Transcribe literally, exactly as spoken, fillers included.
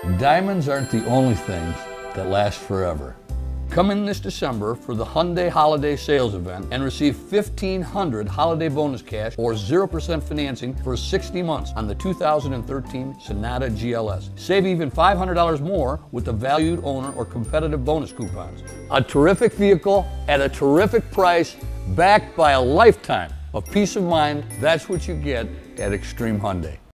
Diamonds aren't the only things that last forever. Come in this December for the Hyundai Holiday Sales Event and receive fifteen hundred holiday bonus cash or zero percent financing for sixty months on the two thousand thirteen Sonata G L S. Save even five hundred dollars more with the valued owner or competitive bonus coupons. A terrific vehicle at a terrific price, backed by a lifetime of peace of mind. That's what you get at Extreme Hyundai.